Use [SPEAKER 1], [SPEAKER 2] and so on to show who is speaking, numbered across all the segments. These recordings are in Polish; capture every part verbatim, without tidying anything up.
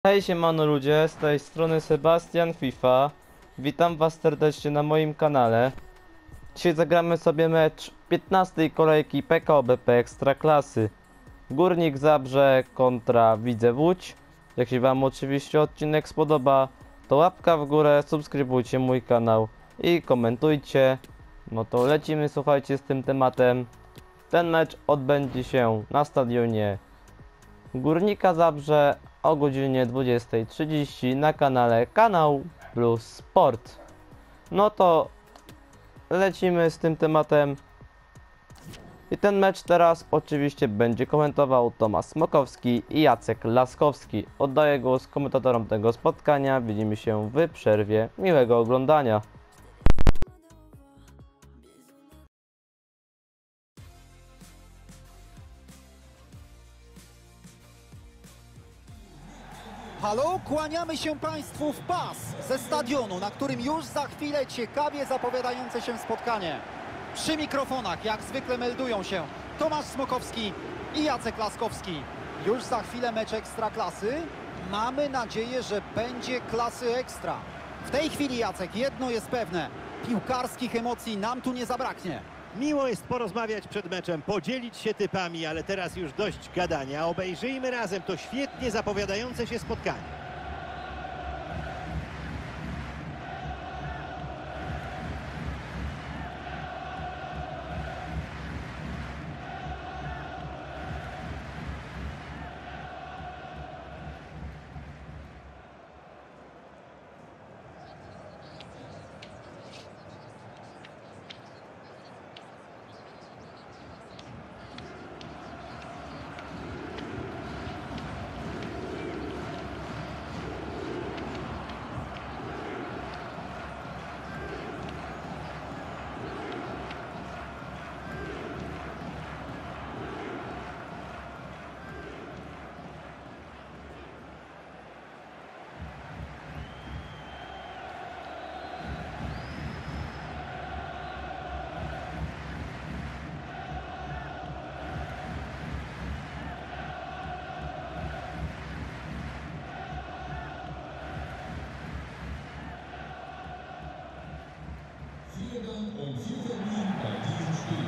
[SPEAKER 1] Hej, siemano ludzie, z tej strony Sebastian FIFA. Witam was serdecznie na moim kanale. Dzisiaj zagramy sobie mecz piętnastej kolejki P K O B P Ekstraklasy. Górnik Zabrze kontra Widzew Łódź. Jak się wam oczywiście odcinek spodoba, to łapka w górę, subskrybujcie mój kanał i komentujcie. No to lecimy, słuchajcie, z tym tematem. Ten mecz odbędzie się na stadionie Górnika Zabrze o godzinie dwudziestej trzydzieści na kanale Kanał Plus Sport. No to lecimy z tym tematem. I ten mecz teraz oczywiście będzie komentował Tomasz Smokowski i Jacek Laskowski. Oddaję głos komentatorom tego spotkania. Widzimy się w przerwie. Miłego oglądania.
[SPEAKER 2] Halo, kłaniamy się Państwu w pas ze stadionu, na którym już za chwilę ciekawie zapowiadające się spotkanie. Przy mikrofonach jak zwykle meldują się Tomasz Smokowski i Jacek Laskowski. Już za chwilę mecz Ekstraklasy. Mamy nadzieję, że będzie klasy ekstra. W tej chwili, Jacek, jedno jest pewne. Piłkarskich emocji nam tu nie zabraknie.
[SPEAKER 3] Miło jest porozmawiać przed meczem, podzielić się typami, ale teraz już dość gadania. Obejrzyjmy razem to świetnie zapowiadające się spotkanie.
[SPEAKER 4] Und viel Vergnügen bei diesem Spiel.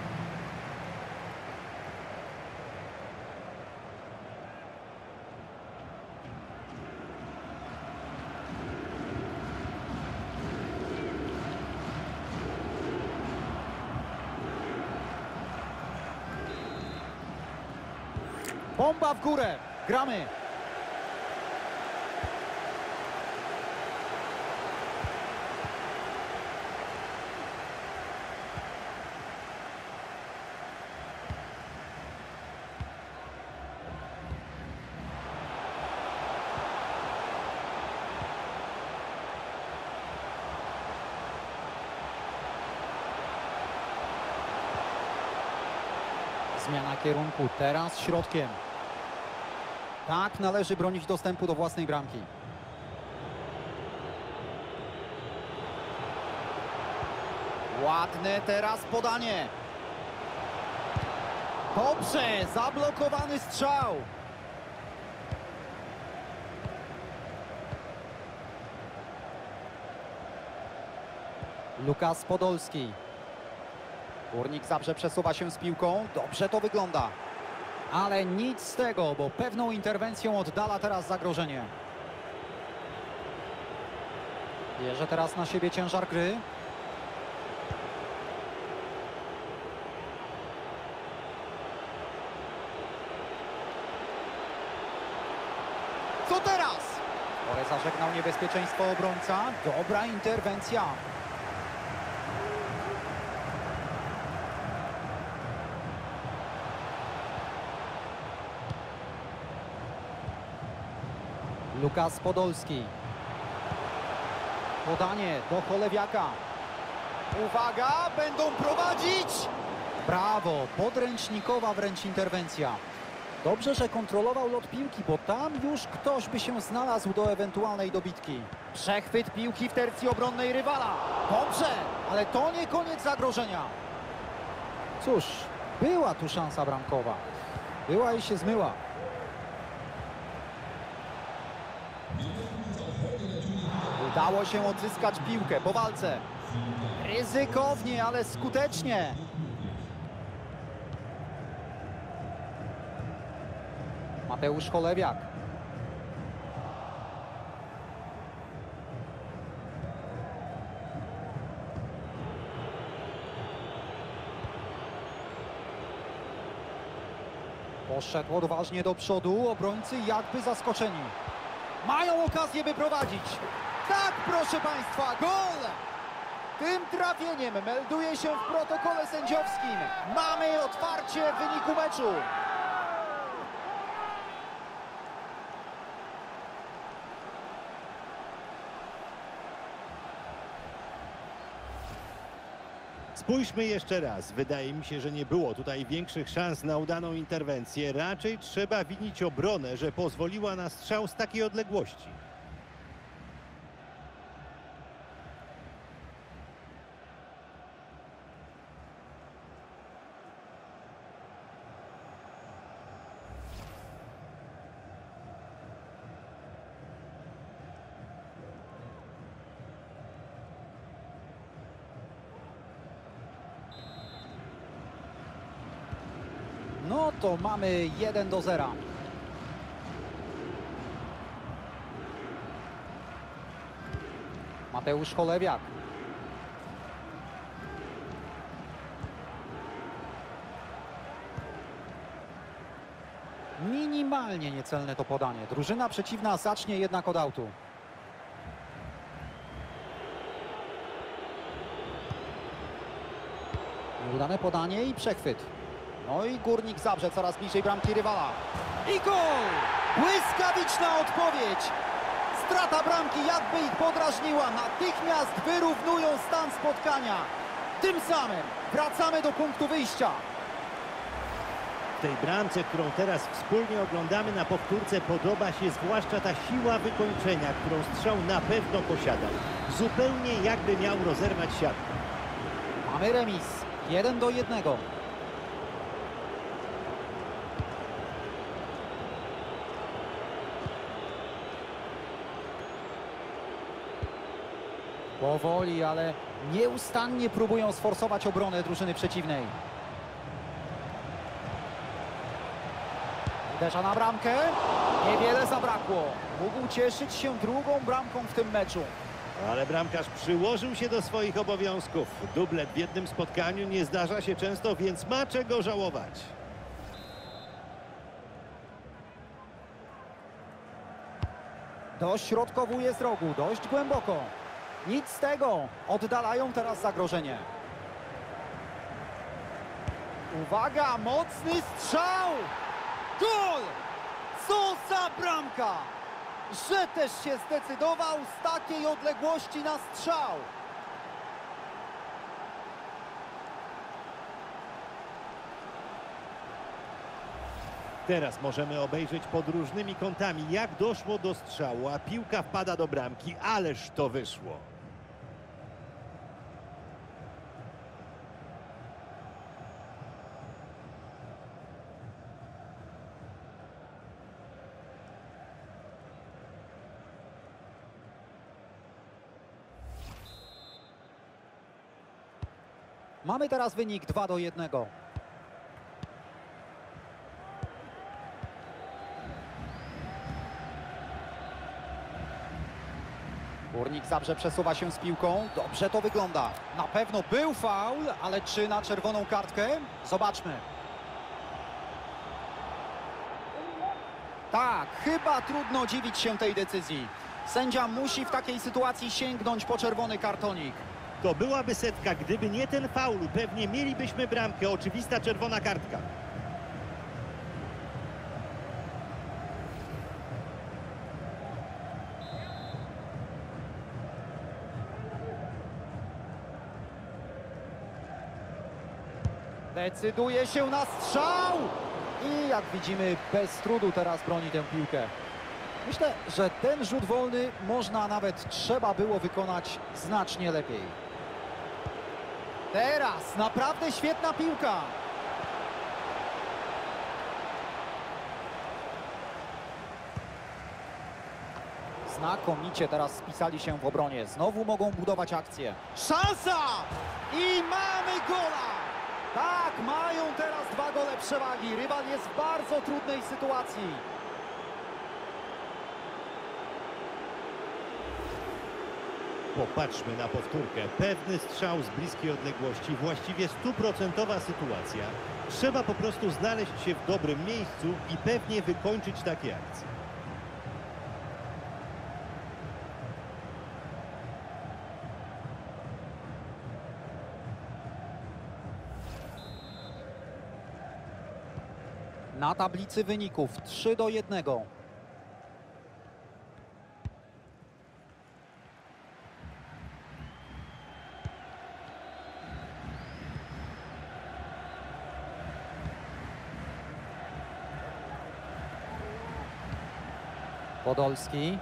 [SPEAKER 2] Bomba w górę, gramy. Zmiana kierunku, teraz środkiem. Tak należy bronić dostępu do własnej bramki. Ładne teraz podanie. Dobrze, zablokowany strzał. Lukas Podolski. Górnik Zabrze przesuwa się z piłką. Dobrze to wygląda. Ale nic z tego, bo pewną interwencją oddala teraz zagrożenie. Bierze teraz na siebie ciężar gry. Co teraz? Pore zażegnał niebezpieczeństwo obrońca. Dobra interwencja. Lukas Podolski. Podanie do Cholewiaka. Uwaga, będą prowadzić! Brawo, podręcznikowa wręcz interwencja. Dobrze, że kontrolował lot piłki, bo tam już ktoś by się znalazł do ewentualnej dobitki. Przechwyt piłki w tercji obronnej rywala. Dobrze, ale to nie koniec zagrożenia. Cóż, była tu szansa bramkowa. Była i się zmyła. Udało się odzyskać piłkę po walce. Ryzykownie, ale skutecznie. Mateusz Cholewiak. Poszedł odważnie do przodu, obrońcy jakby zaskoczeni. Mają okazję, by prowadzić. Tak, proszę Państwa, gol! Tym trafieniem melduje się w protokole sędziowskim. Mamy otwarcie wyniku meczu.
[SPEAKER 3] Spójrzmy jeszcze raz. Wydaje mi się, że nie było tutaj większych szans na udaną interwencję. Raczej trzeba winić obronę, że pozwoliła na strzał z takiej odległości.
[SPEAKER 2] No to mamy jeden do zera. Mateusz Cholewiak. Minimalnie niecelne to podanie. Drużyna przeciwna zacznie jednak od autu. Nieudane podanie i przechwyt. No i Górnik Zabrze coraz bliżej bramki rywala. I gol! Błyskawiczna odpowiedź! Strata bramki jakby ich podrażniła. Natychmiast wyrównują stan spotkania. Tym samym wracamy do punktu wyjścia.
[SPEAKER 3] W tej bramce, którą teraz wspólnie oglądamy na powtórce, podoba się zwłaszcza ta siła wykończenia, którą strzał na pewno posiadał. Zupełnie jakby miał rozerwać siatkę.
[SPEAKER 2] Mamy remis. Jeden do jednego. Powoli, ale nieustannie próbują sforsować obronę drużyny przeciwnej. Uderza na bramkę. Niewiele zabrakło. Mógł cieszyć się drugą bramką w tym meczu.
[SPEAKER 3] Ale bramkarz przyłożył się do swoich obowiązków. Dublet w jednym spotkaniu nie zdarza się często, więc ma czego żałować.
[SPEAKER 2] Dośrodkowuje z rogu, dość głęboko. Nic z tego. Oddalają teraz zagrożenie. Uwaga, mocny strzał! Gol! Co za bramka! Że też się zdecydował z takiej odległości na strzał.
[SPEAKER 3] Teraz możemy obejrzeć pod różnymi kątami, jak doszło do strzału, a piłka wpada do bramki. Ależ to wyszło.
[SPEAKER 2] Mamy teraz wynik dwa do jednego. Górnik Zabrze przesuwa się z piłką. Dobrze to wygląda. Na pewno był faul, ale czy na czerwoną kartkę? Zobaczmy. Tak, chyba trudno dziwić się tej decyzji. Sędzia musi w takiej sytuacji sięgnąć po czerwony kartonik.
[SPEAKER 3] To byłaby setka, gdyby nie ten faul. Pewnie mielibyśmy bramkę. Oczywista czerwona kartka.
[SPEAKER 2] Decyduje się na strzał! I jak widzimy, bez trudu teraz broni tę piłkę. Myślę, że ten rzut wolny można, nawet trzeba było wykonać znacznie lepiej. Teraz naprawdę świetna piłka. Znakomicie teraz spisali się w obronie. Znowu mogą budować akcję. Szansa! I mamy gola! Tak, mają teraz dwa gole przewagi. Rywal jest w bardzo trudnej sytuacji.
[SPEAKER 3] Popatrzmy na powtórkę. Pewny strzał z bliskiej odległości, właściwie stuprocentowa sytuacja. Trzeba po prostu znaleźć się w dobrym miejscu i pewnie wykończyć takie akcje.
[SPEAKER 2] Na tablicy wyników trzy do jednego. Podolski.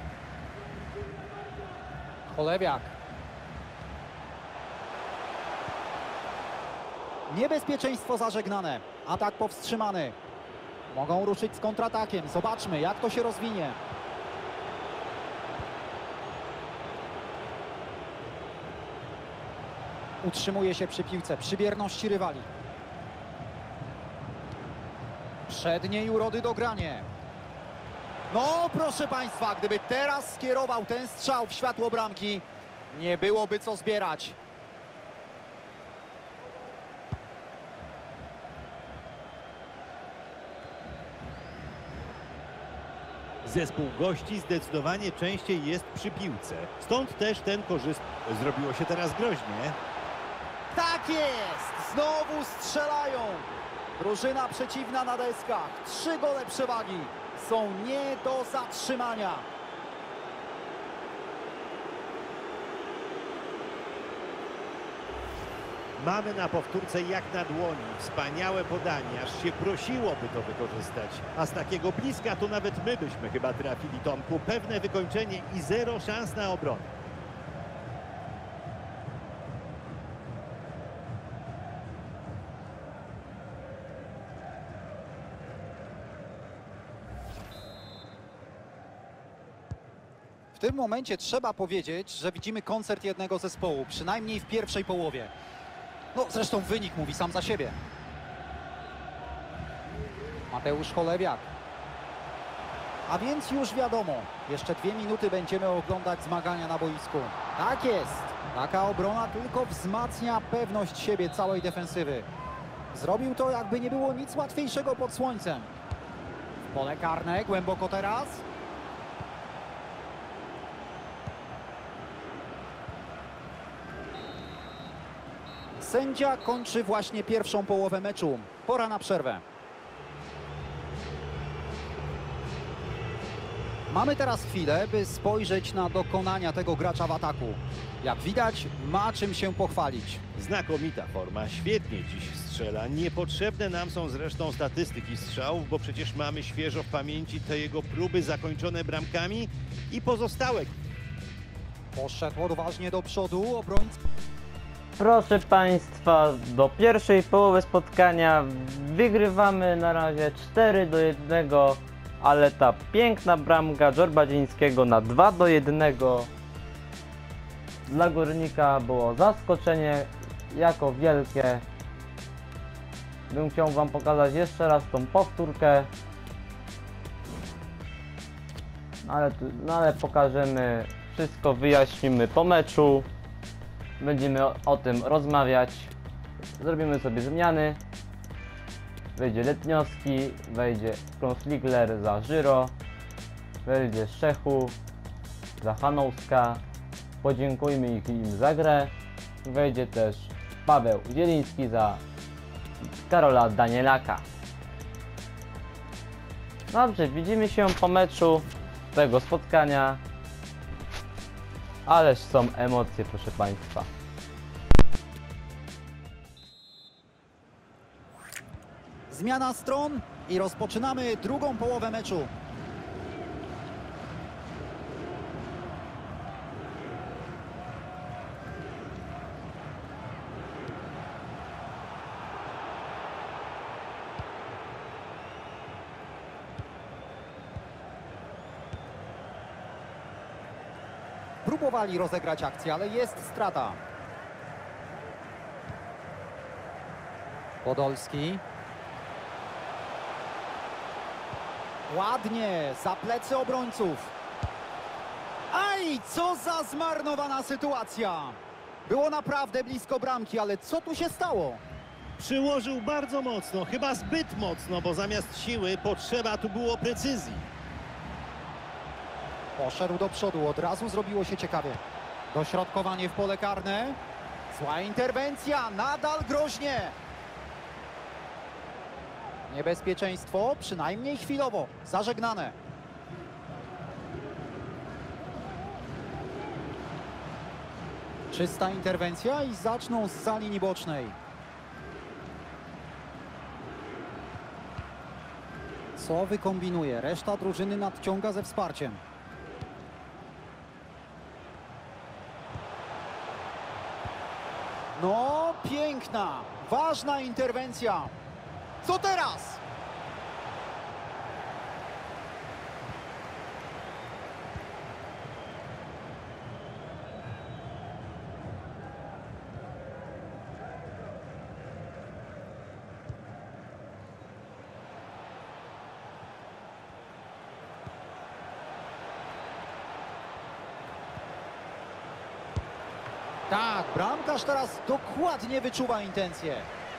[SPEAKER 2] Cholewiak. Niebezpieczeństwo zażegnane. Atak powstrzymany. Mogą ruszyć z kontratakiem. Zobaczmy, jak to się rozwinie. Utrzymuje się przy piłce, przy bierności rywali. Przedniej urody dogranie. No, proszę Państwa, gdyby teraz skierował ten strzał w światło bramki, nie byłoby co zbierać.
[SPEAKER 3] Zespół gości zdecydowanie częściej jest przy piłce. Stąd też ten korzyst. Zrobiło się teraz groźnie.
[SPEAKER 2] Tak jest! Znowu strzelają. Drużyna przeciwna na deskach. Trzy gole przewagi. Są nie do zatrzymania.
[SPEAKER 3] Mamy na powtórce jak na dłoni. Wspaniałe podanie, aż się prosiłoby to wykorzystać. A z takiego bliska to nawet my byśmy chyba trafili, Tomku. Pewne wykończenie i zero szans na obronę.
[SPEAKER 2] W tym momencie trzeba powiedzieć, że widzimy koncert jednego zespołu, przynajmniej w pierwszej połowie. No, zresztą wynik mówi sam za siebie. Mateusz Cholewiak. A więc już wiadomo, jeszcze dwie minuty będziemy oglądać zmagania na boisku. Tak jest. Taka obrona tylko wzmacnia pewność siebie całej defensywy. Zrobił to, jakby nie było nic łatwiejszego pod słońcem. W pole karne, głęboko teraz. Sędzia kończy właśnie pierwszą połowę meczu. Pora na przerwę. Mamy teraz chwilę, by spojrzeć na dokonania tego gracza w ataku. Jak widać, ma czym się pochwalić.
[SPEAKER 3] Znakomita forma, świetnie dziś strzela. Niepotrzebne nam są zresztą statystyki strzałów, bo przecież mamy świeżo w pamięci te jego próby zakończone bramkami i pozostałe.
[SPEAKER 2] Poszedł odważnie do przodu, obrońca.
[SPEAKER 1] Proszę Państwa, do pierwszej połowy spotkania wygrywamy na razie cztery do jednego, ale ta piękna bramka Żorbadzińskiego na dwa do jednego dla Górnika było zaskoczenie jako wielkie. Bym chciał Wam pokazać jeszcze raz tą powtórkę, no ale, tu, no ale pokażemy wszystko, wyjaśnimy po meczu. Będziemy o, o tym rozmawiać. Zrobimy sobie zmiany. Wejdzie Letniowski, wejdzie Kronsligler za Żyro, wejdzie Szczechu za Hanouska. Podziękujmy ich im za grę. Wejdzie też Paweł Zieliński za Karola Danielaka. Dobrze, widzimy się po meczu tego spotkania. Ależ są emocje, proszę Państwa.
[SPEAKER 2] Zmiana stron i rozpoczynamy drugą połowę meczu. próbowali rozegrać akcję, ale jest strata. Podolski. Ładnie, za plecy obrońców. Aj, co za zmarnowana sytuacja. Było naprawdę blisko bramki, ale co tu się stało?
[SPEAKER 3] Przyłożył bardzo mocno, chyba zbyt mocno, bo zamiast siły potrzeba tu było precyzji.
[SPEAKER 2] Poszedł do przodu, od razu zrobiło się ciekawie. Dośrodkowanie w pole karne. Zła interwencja, nadal groźnie. Niebezpieczeństwo, przynajmniej chwilowo, zażegnane. Czysta interwencja i zaczną z linii bocznej. Co wykombinuje? Reszta drużyny nadciąga ze wsparciem. No, piękna, ważna interwencja. Co teraz? Tak, bramkarz teraz dokładnie wyczuwa intencje.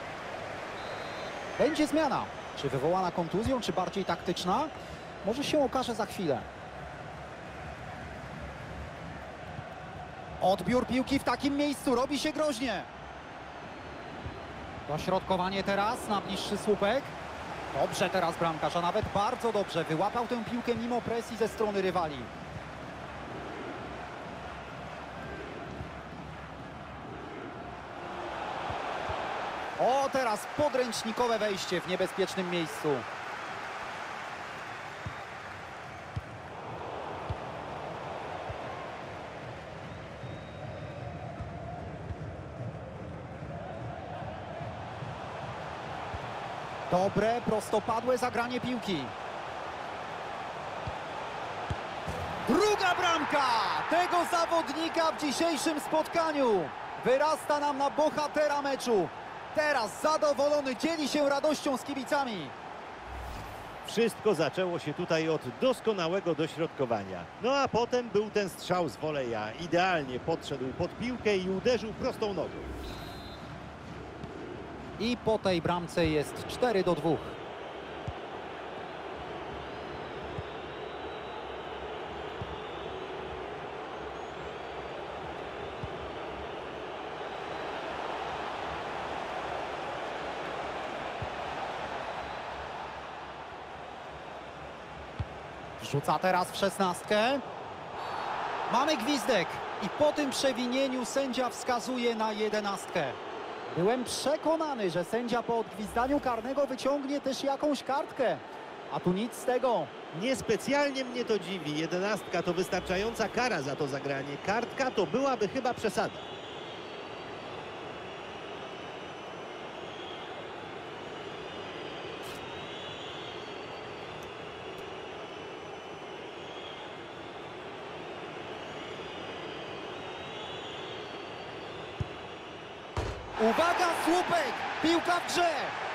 [SPEAKER 2] Będzie zmiana. Czy wywołana kontuzją, czy bardziej taktyczna? Może się okaże za chwilę. Odbiór piłki w takim miejscu robi się groźnie. Dośrodkowanie teraz na bliższy słupek. Dobrze teraz bramkarz, a nawet bardzo dobrze. Wyłapał tę piłkę mimo presji ze strony rywali. O, teraz podręcznikowe wejście w niebezpiecznym miejscu. Dobre, prostopadłe zagranie piłki. Druga bramka tego zawodnika w dzisiejszym spotkaniu. Wyrasta nam na bohatera meczu. Teraz zadowolony dzieli się radością z kibicami.
[SPEAKER 3] Wszystko zaczęło się tutaj od doskonałego dośrodkowania. No a potem był ten strzał z woleja. Idealnie podszedł pod piłkę i uderzył prostą nogą.
[SPEAKER 2] I po tej bramce jest cztery do dwóch. Rzuca teraz w szesnastkę. Mamy gwizdek i po tym przewinieniu sędzia wskazuje na jedenastkę. Byłem przekonany, że sędzia po odgwizdaniu karnego wyciągnie też jakąś kartkę. A tu nic z tego.
[SPEAKER 3] Niespecjalnie mnie to dziwi. Jedenastka to wystarczająca kara za to zagranie. Kartka to byłaby chyba przesada.
[SPEAKER 2] Uwaga, słupek! Piłka w grze!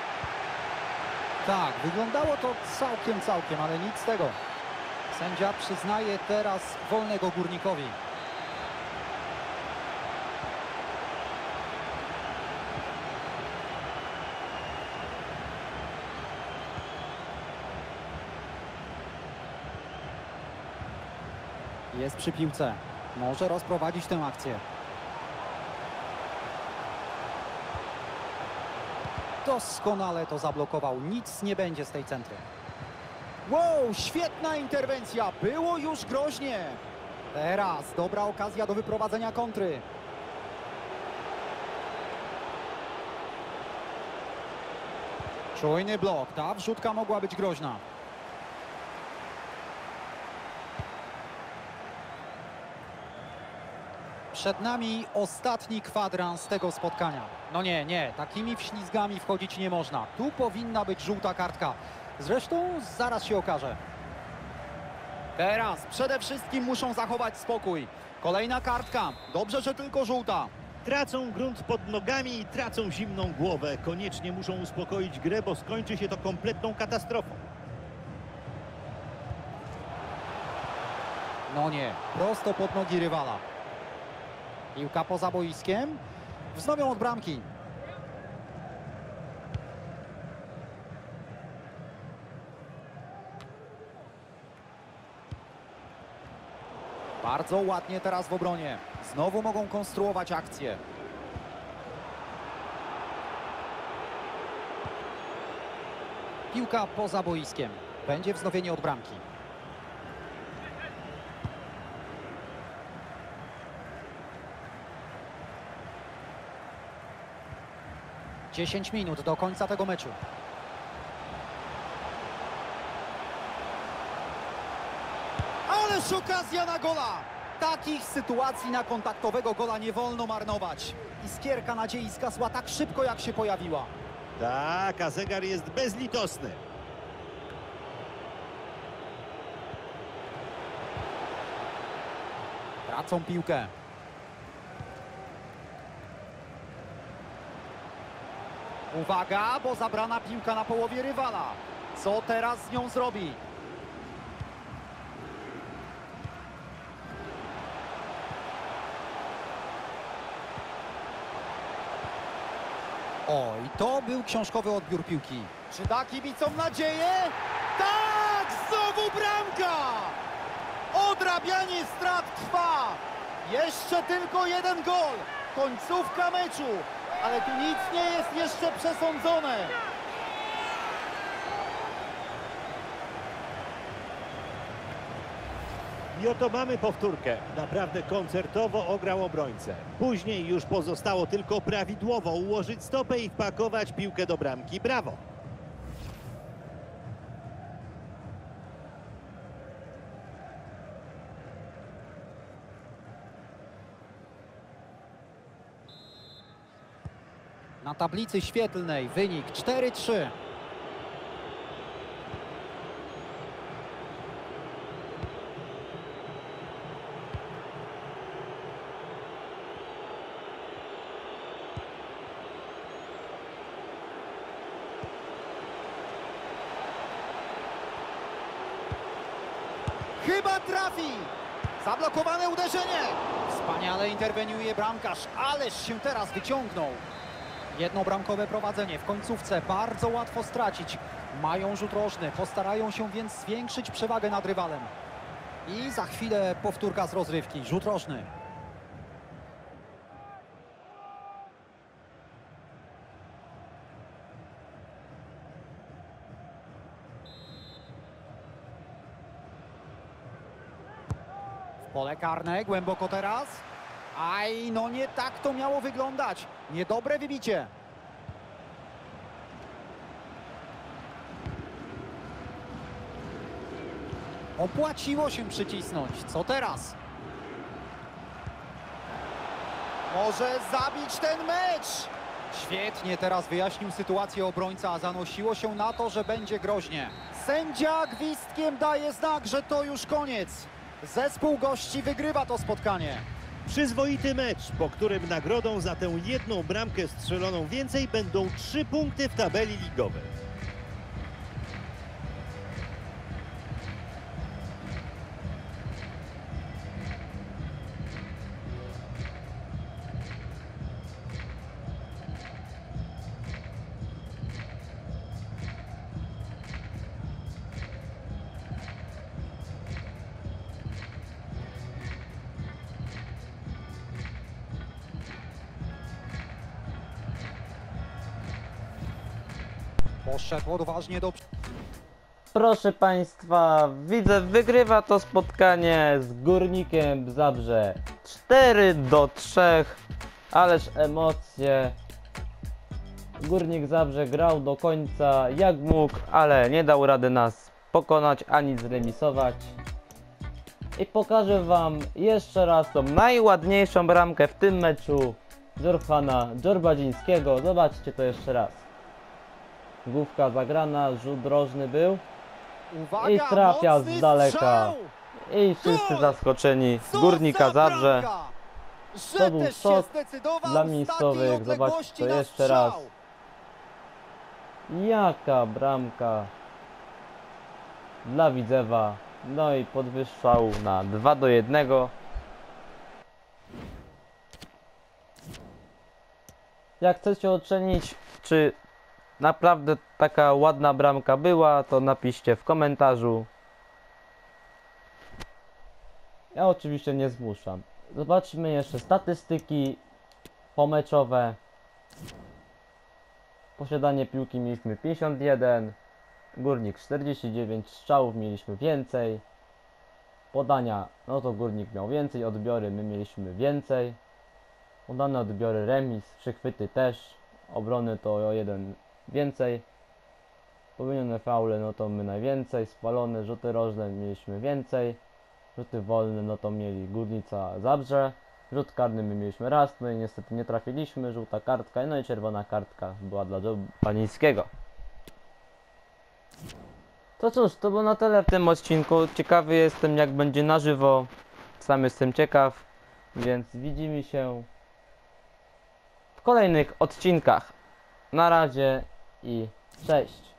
[SPEAKER 2] Tak, wyglądało to całkiem, całkiem, ale nic z tego. Sędzia przyznaje teraz wolnego Górnikowi. Jest przy piłce. Może rozprowadzić tę akcję. Doskonale to zablokował. Nic nie będzie z tej centry. Wow, świetna interwencja. Było już groźnie. Teraz dobra okazja do wyprowadzenia kontry. Czujny blok. Ta wrzutka mogła być groźna. Przed nami ostatni kwadrans tego spotkania. No nie, nie, takimi wślizgami wchodzić nie można. Tu powinna być żółta kartka. Zresztą zaraz się okaże. Teraz przede wszystkim muszą zachować spokój. Kolejna kartka. Dobrze, że tylko żółta.
[SPEAKER 3] Tracą grunt pod nogami i tracą zimną głowę. Koniecznie muszą uspokoić grę, bo skończy się to kompletną katastrofą.
[SPEAKER 2] No nie, prosto pod nogi rywala. Piłka poza boiskiem. Wznowią od bramki. Bardzo ładnie teraz w obronie. Znowu mogą konstruować akcję. Piłka poza boiskiem. Będzie wznowienie od bramki. dziesięć minut do końca tego meczu. Ależ okazja na gola! Takich sytuacji na kontaktowego gola nie wolno marnować. Iskierka nadziei zgasła tak szybko, jak się pojawiła.
[SPEAKER 3] Tak, a zegar jest bezlitosny.
[SPEAKER 2] Tracą piłkę. Uwaga, bo zabrana piłka na połowie rywala. Co teraz z nią zrobi? O, i to był książkowy odbiór piłki. Czy da kibicom nadzieję? Tak! Znowu bramka! Odrabianie strat trwa. Jeszcze tylko jeden gol. Końcówka meczu. Ale tu nic nie jest jeszcze przesądzone.
[SPEAKER 3] I oto mamy powtórkę. Naprawdę koncertowo ograł obrońcę. Później już pozostało tylko prawidłowo ułożyć stopę i wpakować piłkę do bramki. Brawo!
[SPEAKER 2] Na tablicy świetlnej wynik cztery trzy. Chyba trafi. Zablokowane uderzenie. Wspaniale interweniuje bramkarz, ależ się teraz wyciągnął. Jednobramkowe prowadzenie w końcówce bardzo łatwo stracić. Mają rzut rożny, postarają się więc zwiększyć przewagę nad rywalem. I za chwilę powtórka z rozrywki, rzut rożny. W pole karne, głęboko teraz. Aj, no nie tak to miało wyglądać. Niedobre wybicie. Opłaciło się przycisnąć. Co teraz? Może zabić ten mecz. Świetnie teraz wyjaśnił sytuację obrońca, a zanosiło się na to, że będzie groźnie. Sędzia gwizdkiem daje znak, że to już koniec. Zespół gości wygrywa to spotkanie.
[SPEAKER 3] Przyzwoity mecz, po którym nagrodą za tę jedną bramkę strzeloną więcej będą trzy punkty w tabeli ligowej.
[SPEAKER 2] Poszedł odważnie do...
[SPEAKER 1] Proszę Państwa, widzę, wygrywa to spotkanie z Górnikiem Zabrze cztery do trzech. Ależ emocje. Górnik Zabrze grał do końca jak mógł, ale nie dał rady nas pokonać ani zremisować. I pokażę Wam jeszcze raz tą najładniejszą bramkę w tym meczu Dżorhana Dżorbadzińskiego. Zobaczcie to jeszcze raz. Główka zagrana, rzut rożny był.
[SPEAKER 2] Uwaga,
[SPEAKER 1] I trafia
[SPEAKER 2] mocny
[SPEAKER 1] z daleka.
[SPEAKER 2] strzał!
[SPEAKER 1] I wszyscy
[SPEAKER 2] Gol!
[SPEAKER 1] zaskoczeni.
[SPEAKER 2] Co
[SPEAKER 1] Górnika
[SPEAKER 2] za
[SPEAKER 1] Zabrze.
[SPEAKER 2] bramka! Że
[SPEAKER 1] To był
[SPEAKER 2] też się
[SPEAKER 1] szok
[SPEAKER 2] zdecydował
[SPEAKER 1] dla
[SPEAKER 2] z
[SPEAKER 1] miejscowych.
[SPEAKER 2] takiej
[SPEAKER 1] Zobaczcie
[SPEAKER 2] odległości
[SPEAKER 1] to
[SPEAKER 2] na
[SPEAKER 1] jeszcze raz.
[SPEAKER 2] strzał.
[SPEAKER 1] Jaka bramka dla Widzewa. No i podwyższał na dwa do jednego. Jak chcecie ocenić, czy naprawdę taka ładna bramka była, to napiszcie w komentarzu. Ja oczywiście nie zmuszam. Zobaczmy jeszcze statystyki pomeczowe. Posiadanie piłki mieliśmy pięćdziesiąt jeden, Górnik czterdzieści dziewięć, strzałów mieliśmy więcej. Podania, no to Górnik miał więcej, odbiory my mieliśmy więcej. Podane odbiory remis, przechwyty też, obrony to o jeden więcej. Popełnione faule, no to my najwięcej, spalone, rzuty rożne mieliśmy więcej. Rzuty wolne, no to mieli Górnica Zabrze. Rzut karny my mieliśmy raz, no i niestety nie trafiliśmy, żółta kartka, no i czerwona kartka była dla Joe Panińskiego. To cóż, to było na tyle w tym odcinku. Ciekawy jestem, jak będzie na żywo. Sam jestem ciekaw, więc widzimy się w kolejnych odcinkach. Na razie i cześć.